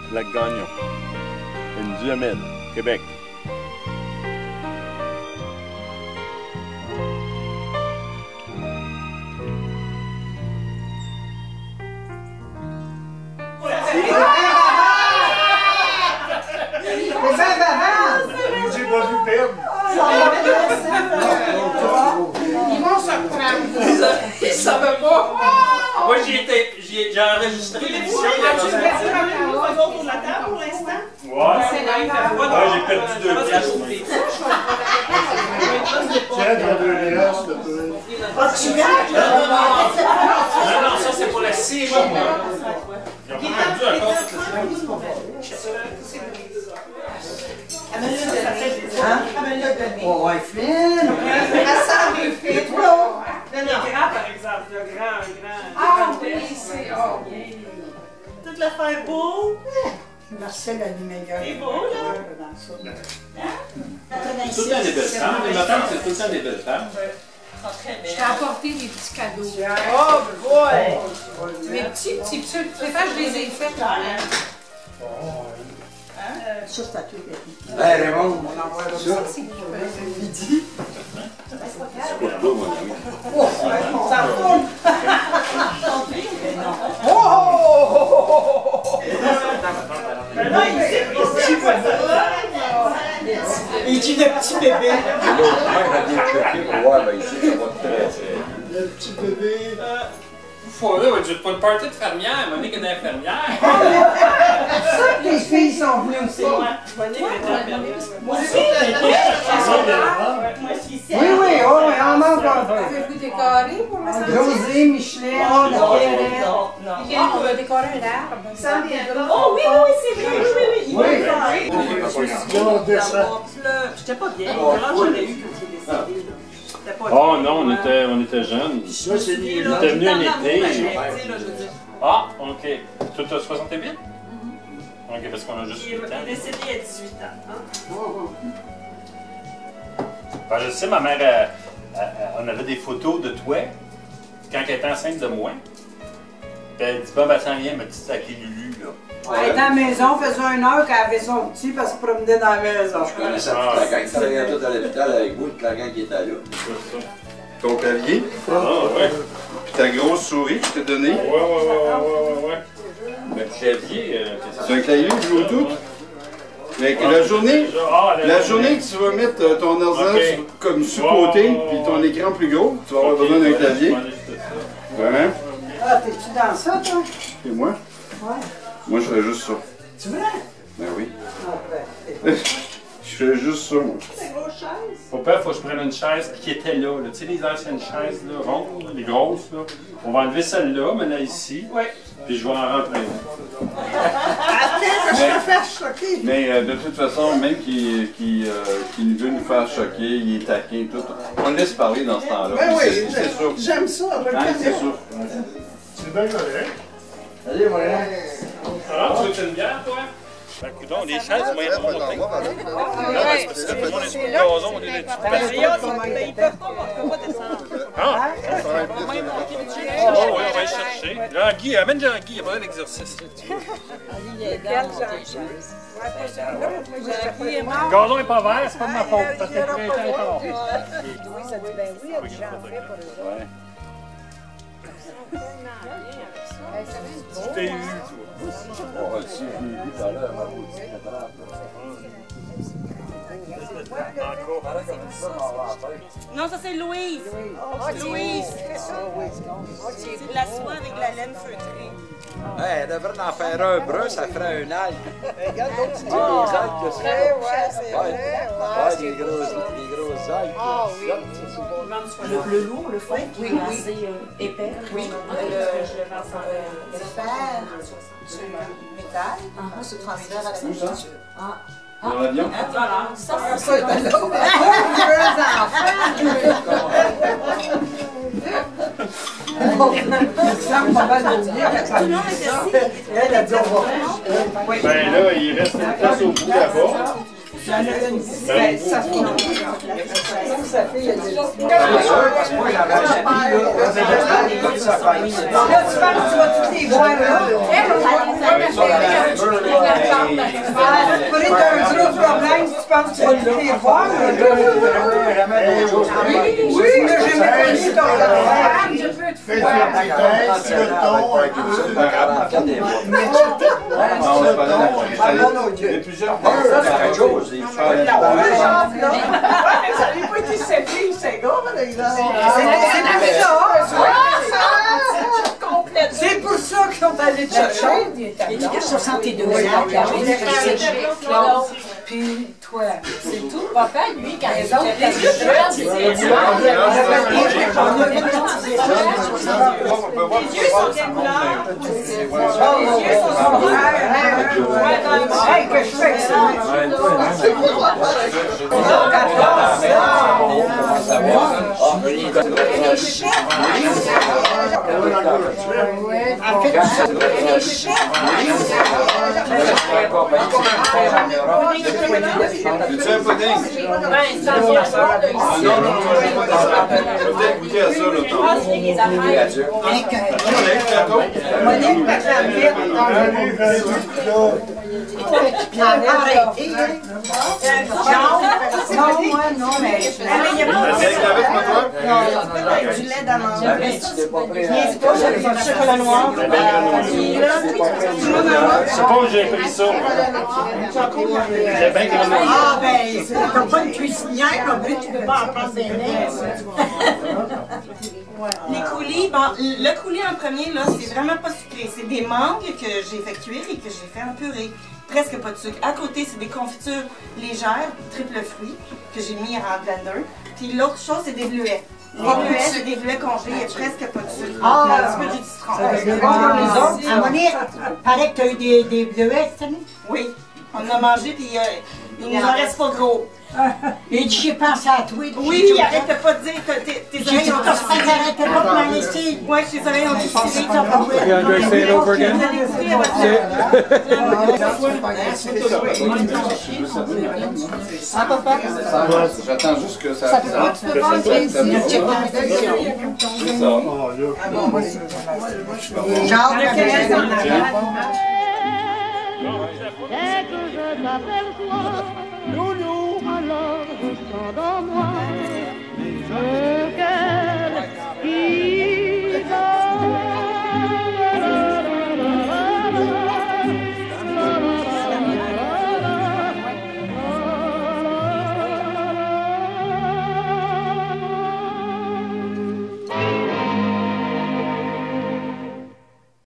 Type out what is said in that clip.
Lac-Gagnon. Une Duhamel, Québec. J'ai pas vu perdre. Ils vont se reprendre. Ils savaient pas. Moi, j'ai enregistré l'émission. As-tu perdu un cadeau autour de la table pour l'instant? Ouais, j'ai perdu 2 pièces. Tiens, dans 2 pièces, là, toi. Ah, tu gagnes? Non, ça, c'est pour la série. Ils ont perdu encore toute la série. Oh, ouais, Flynn! La salle de Flynn! Le grand, par exemple, le grand. Ah oui, c'est... Oh oui! Toute l'affaire beau! Marcel a les meilleurs. C'est beau, là! Tout le temps des belles femmes. Les madames, c'est tout le temps des belles femmes. Je t'ai apporté des petits cadeaux. Oh boy! Mes petits pseuds. Tu préfères que je les ai faits quand même. Ça, c'est à toi, Hey, Raymond, on envoie ça. midi. Oh, ça roule! Oh! Il dit le petit bébé. Le petit bébé. Faut là, je pas une party de fermière, Monique est d'infirmière. Ça, les filles sont venues aussi. Moi aussi. Oui, oui, on manque un peu. Avez-vous décoré pour le samedi? José, Micheline, la Pierrette. Michael, on va décorer un arbre. Oh oui, oui, c'est vrai, oui. On descend. J'étais pas bien, j'en ai eu quand il est décédé. Oh non, on était jeunes. Ça, c'est On était venus un été. Je veux dire. Ah, ok. Toi, t'as 68? Ok, parce qu'on a juste 8 ans. Il est décédé à 18 ans. Ben, je sais, ma mère, on avait des photos de toi quand elle était enceinte de moi. Puis elle dit, bon, ben, ça vient, ma petite avec les Lulu, là. Elle était à la maison, faisait 1 heure qu'elle avait son petit parce qu'elle se promenait dans la maison. Je connaissais toute la gang qui travaillait tout à l'hôpital avec vous, toute la gang qui était là. Ton clavier, Ah, ouais. puis ta grosse souris que je t'ai donnée. Ouais. Le clavier, C'est un clavier Bluetooth. Mais que la journée que tu vas mettre ton ordinateur comme sur côté, puis ton écran plus gros, tu vas avoir besoin d'un clavier. Ouais. Ah, t'es-tu dans ça, toi? Et moi? Ouais. Moi, je fais juste ça. Tu veux? Ben oui. Ah, ben, Je fais juste ça, moi. c'est grosse chaise. Papa, il faut que je prenne une chaise qui était là. Tu sais, les anciennes chaises là, rondes, là, les grosses. Là. On va enlever celle-là, mais là ici. Ouais. Puis je vais en rentrer une. Attends, que je me fasse choquer. Mais de toute façon, même qui veut nous faire choquer, il est taquin, tout. On le laisse parler dans ce temps-là. Ben oui, C'est sûr. j'aime ça. Je le Hein, c'est connais. sûr. C'est bien correct. Allez, voilà. Ah, tu veux une bière, toi? Ben, coudonc, les chaises, moi, ils vont monter. Ouais, Parce que le monde est sur le gazon, on est là-dessus. Ils peuvent pas descendre. Ah, oui, on va aller chercher. Là, Guy, amène Jean-Guy, il y a pas d'exercice. Le gazon est pas vert, c'est pas de ma faute, parce que le printemps est pas long. Oui, ça dit ben oui, il y a des gens en fait pour eux autres. Tu t'es eu, toi. Oh, si, je l'ai vu tout à l'heure, ma boutique, c'est grave. Non, ça c'est Louise. Louise. C'est de la soie avec de la laine feutrée. Hey, elle devrait en faire un brun, ça ferait un algue. Regarde l'autre, tu dis Les algues que c'est. ouais, c'est vrai. Ouais, des grosses algues. Ah oui. Le lourd, le frais, oui, assez épais. Oui. Le fer, du métal, se transfère à la nourriture. Dans l'avion? Voilà. Ça, Ça, c'est là. Deux enfants. Ça me pas mal oublié quand ça me dit ça. Elle a dit on va. Ben là, il reste une place au bout là-bas. Il y en a une. Ben, sa fille. Sa fille, elle dit. Là, tu parles, tu vas toutes les voir là. Elle, on va les faire. Pour être un gros problème, tu penses que tu vas les voir? Oui, là, j'ai même pas dit ton affaire. Je peux te Fais faire. tes pinces, le ton, un peu. Il y a plusieurs chose. Ça n'avait pas été séché, c'est gars, là. C'est pour ça qu'ils sont allés te chercher. Il était 62 ans. Puis toi, C'est tout. Papa, lui, quand il les autres, était les jeune, jeunes, il les disait, yeux sont bien blancs. Les yeux sont hey, que je fais ça? Veux-tu un pudding? ben, ça Ah vient non, non, moi je vais pas ça. Je vais peut-être goûter à ça, là, tantôt. les affaires. Monique, la clavier. Non, moi, non, mais... Avec la veste, pas toi? Avec du lait d'amande. C'est pas le chocolat noir. C'est pas où j'ai pris ça. J'ai bien grandi. Ah, ben, t'as pas une cuisinière, comme tu peux pas en prendre des mains. Les coulis, bon, le coulis en premier, là, c'est vraiment pas sucré. C'est des mangues que j'ai fait cuire et que j'ai fait en purée. Presque pas de sucre. À côté, c'est des confitures légères, triple fruits, que j'ai mis en blender. Puis l'autre chose, c'est des bleuets. Les bleuets, c'est des bleuets congelés, il n'y a presque pas de sucre. Un petit peu de citron. À Monique, paraît que tu as eu des bleuets cette année. Oui, on en a mangé, puis il nous en reste pas gros. Et tu j'ai pensé à toi. Oui, arrête pas de dire que tes J'ai dit oreilles ont que t'arrêtais pas de m'en laisser. Ouais, tes oreilles ont dû tirer. Say it over again. J'attends juste que ça... Tu peux voir, c'est une petite Genre, Dès que je t'aperçois, loulou, alors ressens dans moi.